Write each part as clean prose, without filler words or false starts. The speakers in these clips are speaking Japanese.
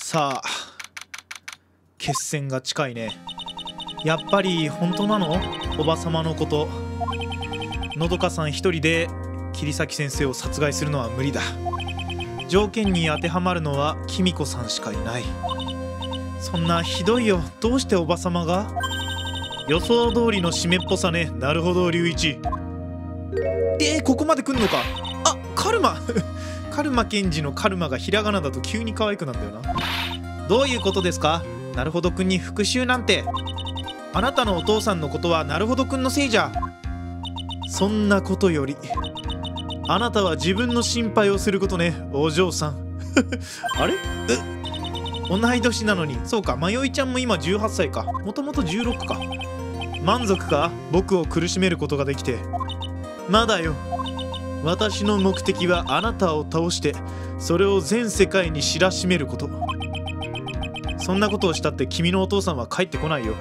さあ、決戦が近いね。やっぱり本当なの？おばさまのこと。のどかさん一人で桐崎先生を殺害するのは無理だ。条件に当てはまるのは公子さんしかいない。そんなひどいよ。どうしておばさまが？予想通りの締めっぽさね。なるほど龍一。ここまで来んのか。あ、カルマカルマ検事のカルマがひらがなだと急に可愛くなんだよな。どういうことですか？なるほどくんに復讐なんて。あなたのお父さんのことはなるほどくんのせいじゃ。そんなことよりあなたは自分の心配をすることね、お嬢さんあれ？同い年なのに。そうか、まよいちゃんも今18歳か。もともと16か。満足か？僕を苦しめることができて。まだよ。私の目的はあなたを倒してそれを全世界に知らしめること。そんなことをしたって君のお父さんは帰ってこないよ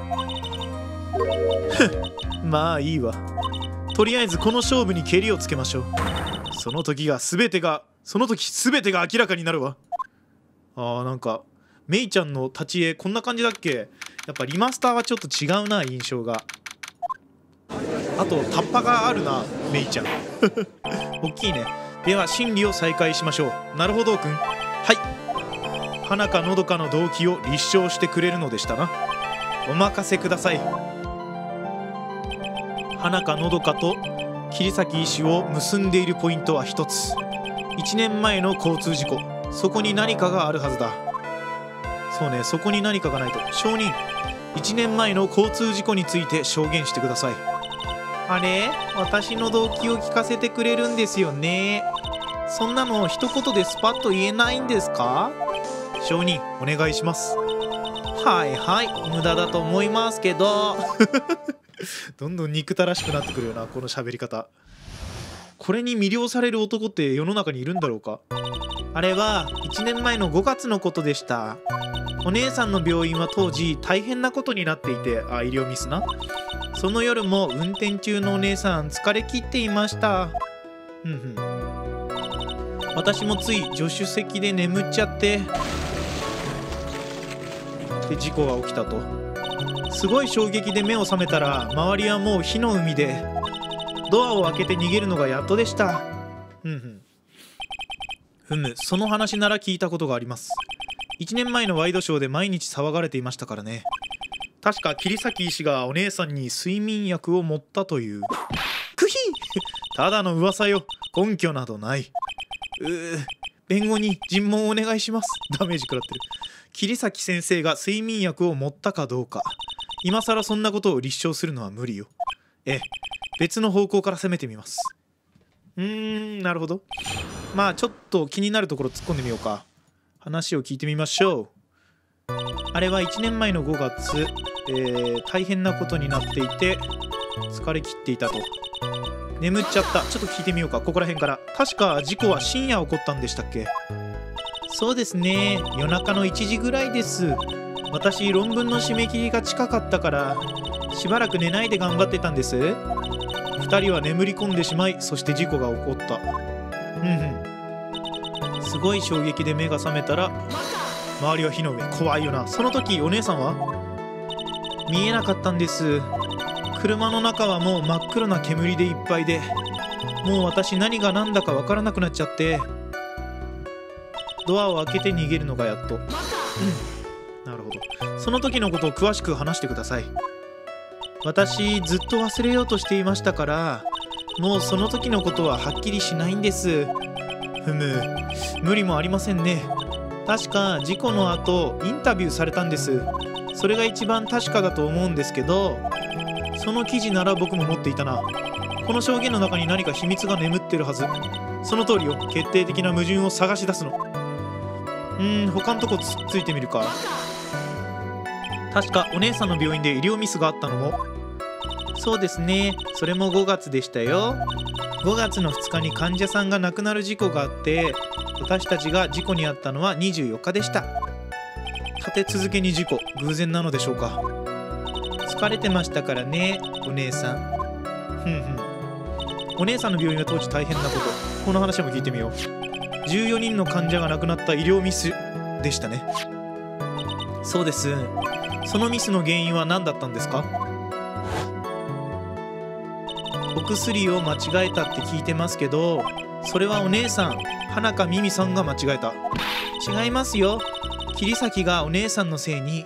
まあいいわ。とりあえずこの勝負にけりをつけましょう。その時全てが明らかになるわ。なんかメイちゃんの立ち絵こんな感じだっけ？やっぱリマスターはちょっと違うな、印象が。あとタッパがあるな、メイちゃん大きいね。では審理を再開しましょう。なるほどくん。はい。花かのどかの動機を立証してくれるのでしたな。お任せください。花かのどかと桐崎医師を結んでいるポイントは一つ。1年前の交通事故。そこに何かがあるはずだ。そうね、そこに何かがないと。証人、1年前の交通事故について証言してください。あれ？私の動機を聞かせてくれるんですよね。そんなの一言でスパッと言えないんですか？証人、お願いします。はいはい、無駄だと思いますけどどんどん憎たらしくなってくるよな、この喋り方。これに魅了される男って世の中にいるんだろうか。あれは1年前の5月のことでした。お姉さんの病院は当時大変なことになっていて、医療ミスな。その夜も運転中のお姉さん疲れ切っていました。私もつい助手席で眠っちゃってで事故が起きたと。すごい衝撃で目を覚めたら周りはもう火の海で、ドアを開けて逃げるのがやっとでした。その話なら聞いたことがあります。1年前のワイドショーで毎日騒がれていましたからね。確か桐崎医師がお姉さんに睡眠薬を盛ったという。クヒただの噂よ、根拠などない。弁護人尋問お願いします。ダメージ食らってる。桐崎先生が睡眠薬を盛ったかどうか、今更そんなことを立証するのは無理よ。別の方向から攻めてみます。なるほど。まあちょっと気になるところ突っ込んでみようか。話を聞いてみましょう。あれは1年前の5月、大変なことになっていて疲れ切っていたと。眠っちゃった。ちょっと聞いてみようか、ここら辺から。確か事故は深夜起こったんでしたっけ？そうですね、夜中の1時ぐらいです。私論文の締め切りが近かったからしばらく寝ないで頑張ってたんです。2人は眠り込んでしまい、そして事故が起こった。すごい衝撃で目が覚めたら周りは火の上。怖いよな。その時お姉さんは？見えなかったんです。車の中はもう真っ黒な煙でいっぱいで、もう私何が何だか分からなくなっちゃって、ドアを開けて逃げるのがやっと。なるほど。その時のことを詳しく話してください。私ずっと忘れようとしていましたから、もうその時のことははっきりしないんです。無理もありませんね。確か事故の後インタビューされたんです。それが一番確かだと思うんですけど、その記事なら僕も持っていたな。この証言の中に何か秘密が眠ってるはず。その通りよ。決定的な矛盾を探し出すの。他のとこついてみるか。確かお姉さんの病院で医療ミスがあったのも。そうですね、それも5月でしたよ。5月の2日に患者さんが亡くなる事故があって、私たちが事故に遭ったのは24日でした。立て続けに事故、偶然なのでしょうか。疲れてましたからね、お姉さん。お姉さんの病院は当時大変なこと、この話も聞いてみよう。14人の患者が亡くなった医療ミスでしたね。 そうです。そのミスの原因は何だったんですか？お薬を間違えたって聞いてますけど、それはお姉さん、花香美美さんが間違えた。違いますよ。桐崎がお姉さんのせいに。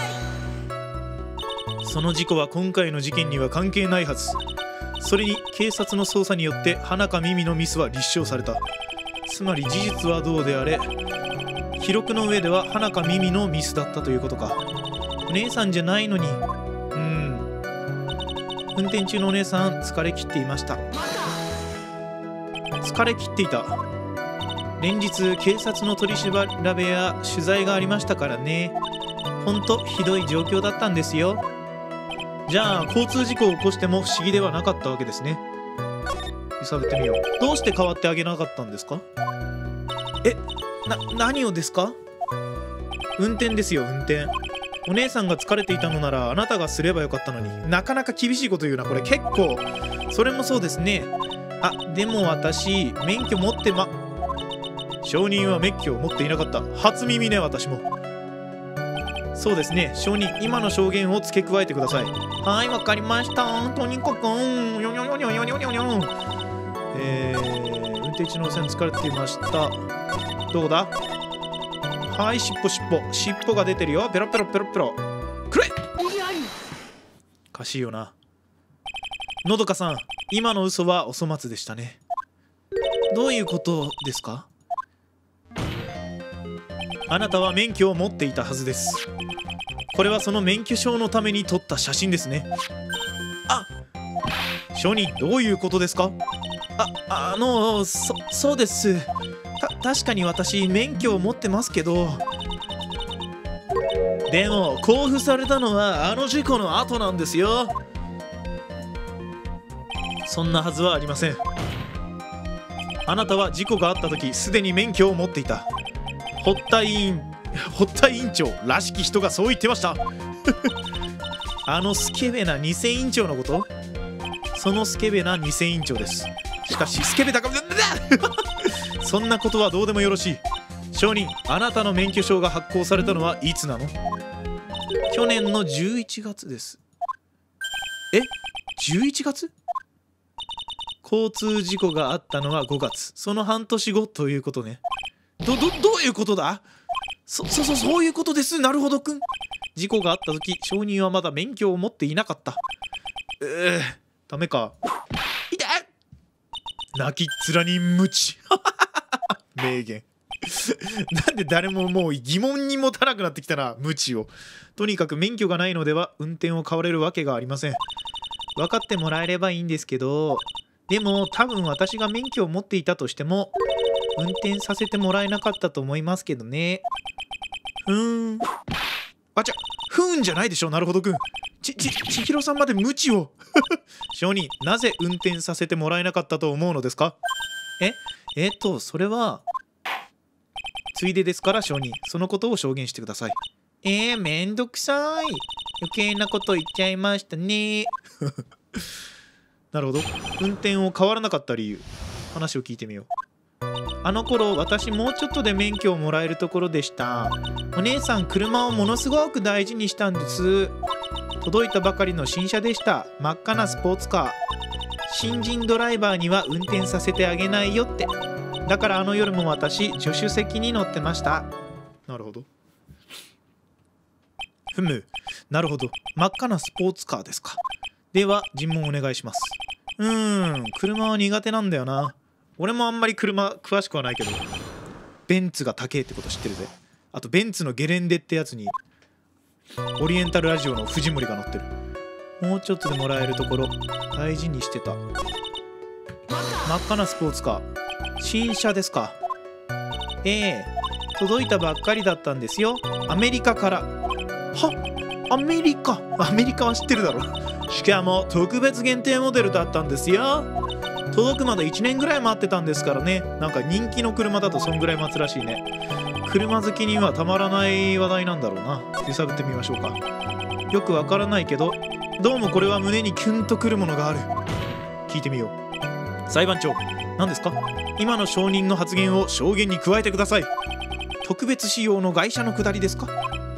その事故は今回の事件には関係ないはず。それに警察の捜査によって花香美美のミスは立証された。つまり事実はどうであれ、記録の上では花香美美のミスだったということか。お姉さんじゃないのに。運転中のお姉さん、疲れ切っていました。疲れ切っていた。連日警察の取り調べや取材がありましたからね。ほんとひどい状況だったんですよ。じゃあ交通事故を起こしても不思議ではなかったわけですね。揺さぶってみよう。どうして代わってあげなかったんですか？何をですか？運転ですよ、運転。お姉さんが疲れていたのならあなたがすればよかったのに。なかなか厳しいこと言うな、これ結構。それもそうですね。でも私免許持って証人は免許を持っていなかった。初耳ね、私も。そうですね、証人、今の証言を付け加えてください。はい、わかりました。とにかく運転中のお線疲れていました。どうだ？はい、尻尾が出てるよ。ペロペロペロペロ。くれ！おかしいよな。のどかさん、今の嘘はお粗末でしたね。どういうことですか？あなたは免許を持っていたはずです。これはその免許証のために撮った写真ですね。証人、どういうことですか？そうです。確かに私免許を持ってますけど。でも交付されたのはあの事故の後なんですよ。そんなはずはありません。あなたは事故があった時すでに免許を持っていた。堀田委員長らしき人がそう言ってました。スケベな偽委員長のこと？そのスケベな偽委員長です。しかしスケベだからそんなことはどうでもよろしい。証人、あなたの免許証が発行されたのはいつなの？去年の11月です。11月？交通事故があったのは5月。その半年後ということね。どういうことだ？そういうことです。なるほどくん。事故があった時、証人はまだ免許を持っていなかった。ダメか。痛い！泣きっ面に鞭。名言。なんで誰ももう疑問に持たなくなってきたな、鞭を。とにかく免許がないのでは運転を変われるわけがありません。分かってもらえればいいんですけど、でも多分私が免許を持っていたとしても運転させてもらえなかったと思いますけどね。ふーんじゃないでしょ。なるほどくん。千尋さんまで無知を。証人、なぜ運転させてもらえなかったと思うのですか？それはついでですから証人、そのことを証言してください。めんどくさい。余計なこと言っちゃいましたね。なるほど。運転を変わらなかった理由、話を聞いてみよう。あの頃私もうちょっとで免許をもらえるところでした。お姉さん車をものすごく大事にしたんです。届いたばかりの新車でした。真っ赤なスポーツカー。新人ドライバーには運転させてあげないよって。だからあの夜も私助手席に乗ってました。なるほど。なるほど。真っ赤なスポーツカーですか。では尋問お願いします。車は苦手なんだよな。俺もあんまり車詳しくはないけど、ベンツが高えってこと知ってるぜ。あとベンツのゲレンデってやつにオリエンタルラジオの藤森が乗ってる。もうちょっとでもらえるところ大事にしてた。真っ赤なスポーツカー、新車ですか。届いたばっかりだったんですよ、アメリカから。アメリカは知ってるだろ。しかも特別限定モデルだったんですよ。届くまで1年ぐらい待ってたんですからね。なんか人気の車だとそんぐらい待つらしいね。車好きにはたまらない話題なんだろうな。揺さぶってみましょうか。よくわからないけど、どうもこれは胸にキュンとくるものがある。聞いてみよう。裁判長、何ですか？今の証人の発言を証言に加えてください。特別仕様の外車の下りですか？はい。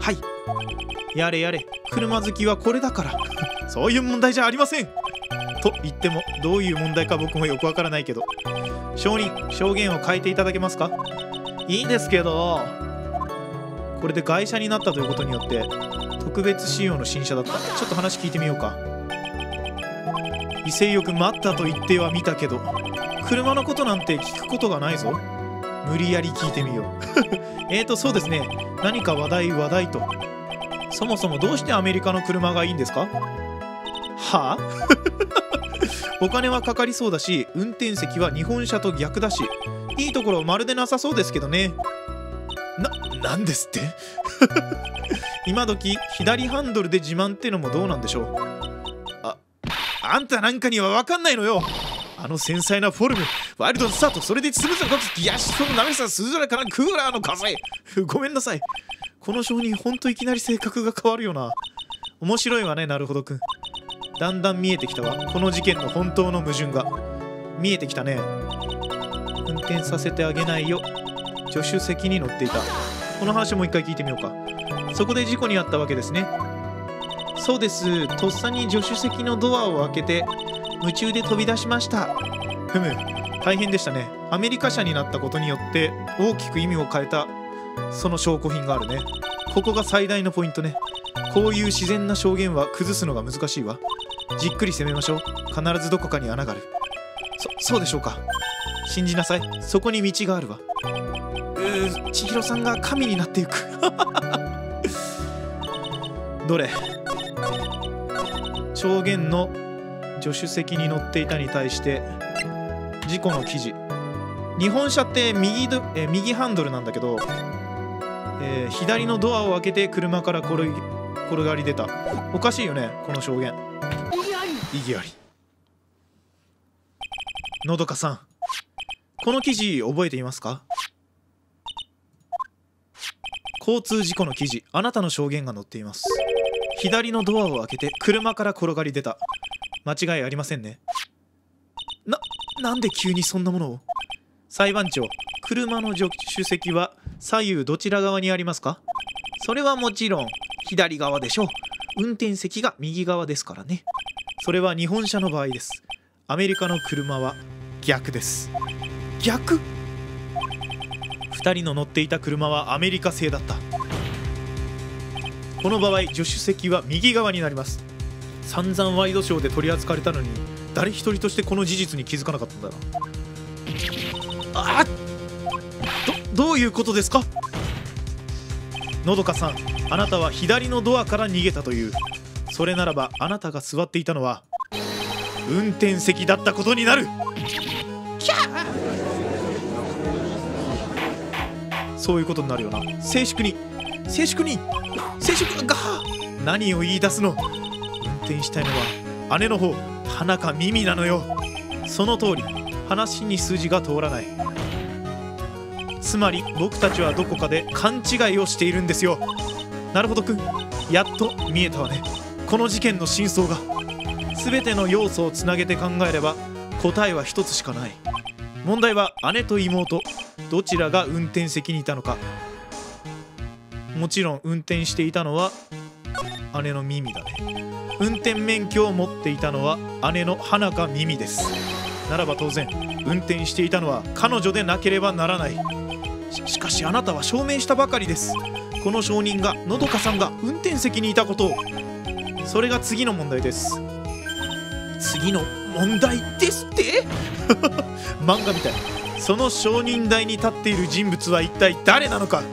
やれやれ、車好きはこれだからそういう問題じゃありません。と言ってもどういう問題か僕もよくわからないけど、証人、証言を変えていただけますか？いいんですけど、これで外車になったということによって特別仕様の新車だった。ちょっと話聞いてみようか。威勢よく待ったと言ってはみたけど、車のことなんて聞くことがないぞ。無理やり聞いてみようそうですね、何か話題と。そもそもどうしてアメリカの車がいいんですか？はあお金はかかりそうだし、運転席は日本車と逆だし、いいところまるでなさそうですけどね。なんですって今時左ハンドルで自慢ってのもどうなんでしょう。あんたなんかには分かんないのよ。あの繊細なフォルム、ワイルドスタート、それでつぶさかつギヤシソのなめさ涼やかなクーラーの風ごめんなさい、この証人ほんといきなり性格が変わるよな。面白いわね、なるほどくん。だんだん見えてきたわ、この事件の本当の矛盾が見えてきたね。運転させてあげないよ、助手席に乗っていた。この話もう一回聞いてみようか。そこで事故に遭ったわけですね。そうです、とっさに助手席のドアを開けて夢中で飛び出しました。ふむ、大変でしたね。アメリカ車になったことによって大きく意味を変えたその証拠品があるね。ここが最大のポイントね。こういう自然な証言は崩すのが難しいわ。じっくり攻めましょう。必ずどこかに穴がある。そうでしょうか。信じなさい、そこに道があるわ。千尋さんが神になっていくどれ、証言の助手席に乗っていたに対して事故の記事。日本車って右ハンドルなんだけど、左のドアを開けて車から転がり出た。おかしいよね、この証言。意義あり。のどかさん、この記事覚えていますか？交通事故の記事、あなたの証言が載っています。左のドアを開けて車から転がり出た。間違いありませんね。なんで急にそんなものを？裁判長、車の助手席は左右どちら側にありますか？それはもちろん左側でしょう。運転席が右側ですからね。それは日本車の場合です。アメリカの車は逆です。逆？2人の乗っていた車はアメリカ製だった。この場合助手席は右側になります。散々ワイドショーで取り扱われたのに誰一人としてこの事実に気づかなかったんだな。どういうことですか？のどかさん、あなたは左のドアから逃げたという。それならばあなたが座っていたのは運転席だったことになる。キャー、そういうことになるよな。静粛にが何を言い出すの。運転したいのは姉の方、花か耳なのよ。その通り、話に筋が通らない。つまり僕たちはどこかで勘違いをしているんですよ。なるほどくん、やっと見えたわね、この事件の真相が。全ての要素をつなげて考えれば答えは一つしかない。問題は姉と妹、どちらが運転席にいたのか。もちろん運転していたのは姉の耳だね。運転免許を持っていたのは姉の花か耳です。ならば当然運転していたのは彼女でなければならない。しかしあなたは証明したばかりです。この証人が、のどかさんが運転席にいたことを。それが次の問題です。次の問題ですって漫画みたい。その証人台に立っている人物は一体誰なのか。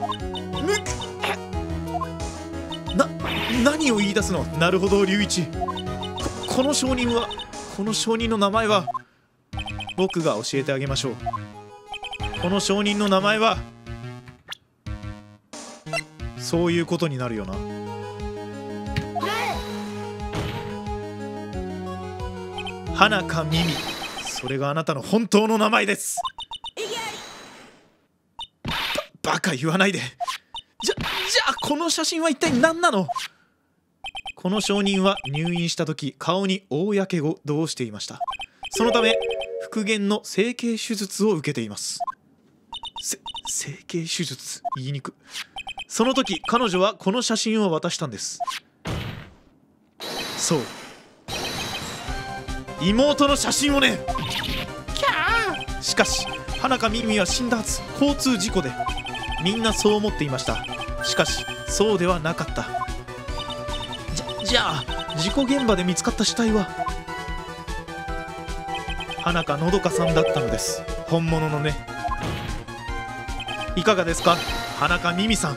何を言い出すの。なるほど龍一、この証人の名前は僕が教えてあげましょう。この証人の名前はそういうことになるよな。花か耳、それがあなたの本当の名前です。バカ言わないで。じゃあこの写真は一体何なの。この証人は入院した時顔に大やけどをしていました。そのため復元の整形手術を受けています。整形手術、言いにく。 その時彼女はこの写真を渡したんです。そう、妹の写真をね。キャー。しかし花香ミミは死んだはず。交通事故で。みんなそう思っていました。しかしそうではなかった。じゃあ事故現場で見つかった死体は花香のどかさんだったのです。本物のね。いかがですか、花香ミミさん。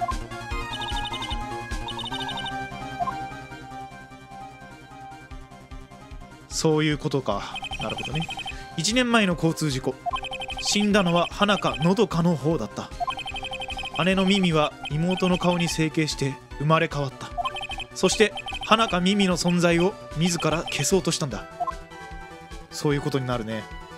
そういうことか。なるほどね。1年前の交通事故、死んだのは花香のどかの方だった。姉のミミは妹の顔に整形して生まれ変わった。そして花香ミミの存在を自ら消そうとしたんだ。そういうことになるね。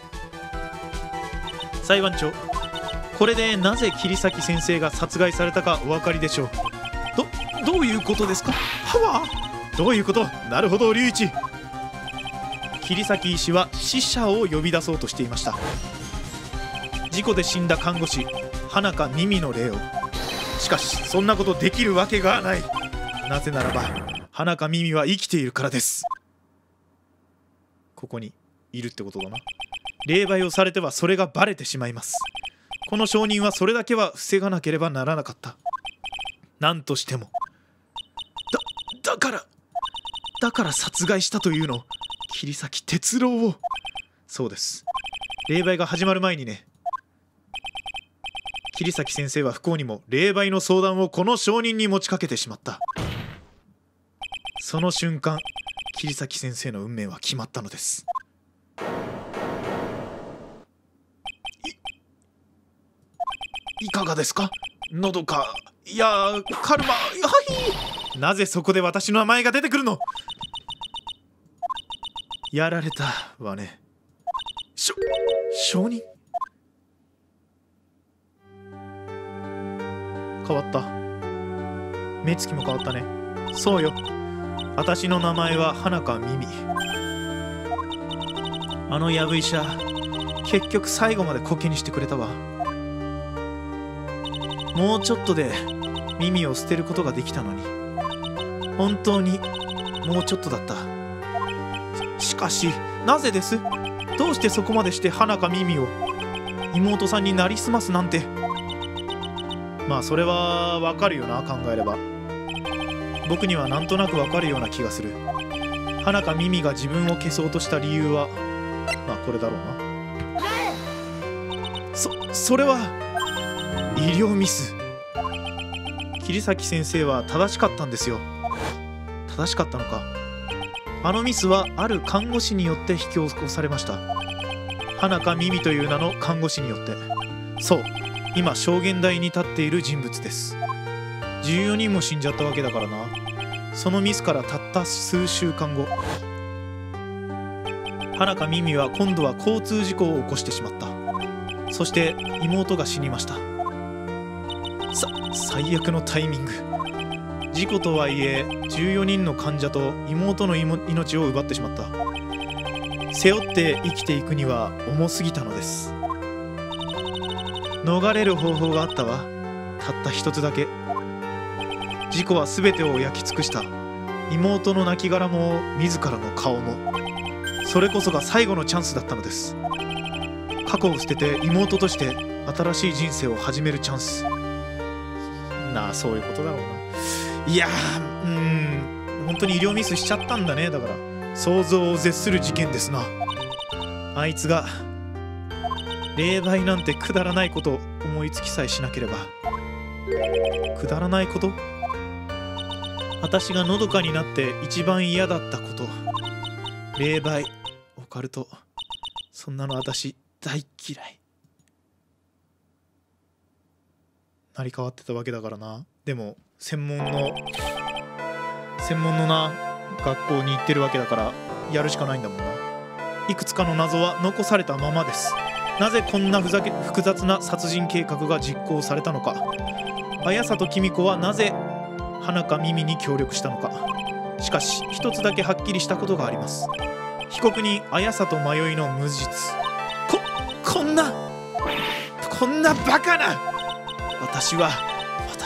裁判長、これでなぜ桐崎先生が殺害されたかお分かりでしょう。どういうことですか。はわ、どういうこと。なるほど龍一。桐崎医師は死者を呼び出そうとしていました。事故で死んだ看護師花香ミミの霊を。しかしそんなことできるわけがない。なぜならば花香ミミは生きているからです。ここにいるってことだな。霊媒をされてはそれがバレてしまいます。この証人はそれだけは防がなければならなかった。何としてもだから殺害したというの。桐崎哲郎を。そうです、霊媒が始まる前にね。桐崎先生は不幸にも霊媒の相談をこの証人に持ちかけてしまった。その瞬間桐崎先生の運命は決まったのです。いかがですか、のどか。いやカルマ。はい、なぜそこで私の名前が出てくるの。やられたわね。証人変わった。目つきも変わったね。そうよ、私の名前は花香ミミ。あのヤブ医者結局最後までコケにしてくれたわ。もうちょっとでミミを捨てることができたのに。本当にもうちょっとだった。しかしなぜです。どうしてそこまでして花香ミミを妹さんになりすますなんて。まあそれはわかるよな、考えれば。僕にはなんとなくわかるような気がする。花香ミミが自分を消そうとした理由はまあこれだろうな。それは医療ミス。桐崎先生は正しかったんですよ。正しかったのか。あのミスはある看護師によって引き起こされました。花香ミミという名の看護師によって。そう、今証言台に立っている人物です。14人も死んじゃったわけだからな。そのミスからたった数週間後、花香ミミは今度は交通事故を起こしてしまった。そして妹が死にました。最悪のタイミング。事故とはいえ14人の患者と妹の命を奪ってしまった。背負って生きていくには重すぎたのです。逃れる方法があったわ。たった一つだけ。事故は全てを焼き尽くした。妹の亡骸も自らの顔も。それこそが最後のチャンスだったのです。過去を捨てて妹として新しい人生を始めるチャンス。そういうことだろうな。いや本当に医療ミスしちゃったんだね。だから想像を絶する事件ですな。あいつが霊媒なんてくだらないことを思いつきさえしなければ。くだらないこと。私がのどかになって一番嫌だったこと。霊媒、オカルト、そんなの私大嫌い。成り変わってたわけだからな。でも専門のな学校に行ってるわけだからやるしかないんだもんな。いくつかの謎は残されたままです。なぜこんな複雑な殺人計画が実行されたのか。綾里公子はなぜ花香ミミに協力したのか。しかし一つだけはっきりしたことがあります。被告人綾里迷いの無実。こんなバカな。私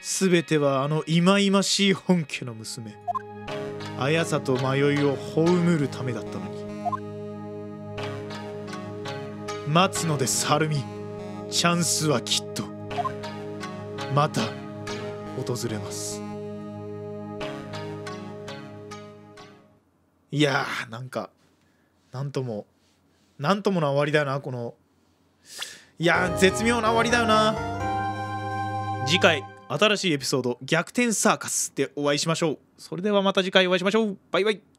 全てはあの忌々しい本家の娘綾さと迷いを葬るためだったのに。待つのですハルミ。チャンスはきっとまた訪れます。いやー、なんともな終わりだよな、この。いやー、絶妙な終わりだよな。次回新しいエピソード逆転サーカスでお会いしましょう。それではまた次回お会いしましょう。バイバイ。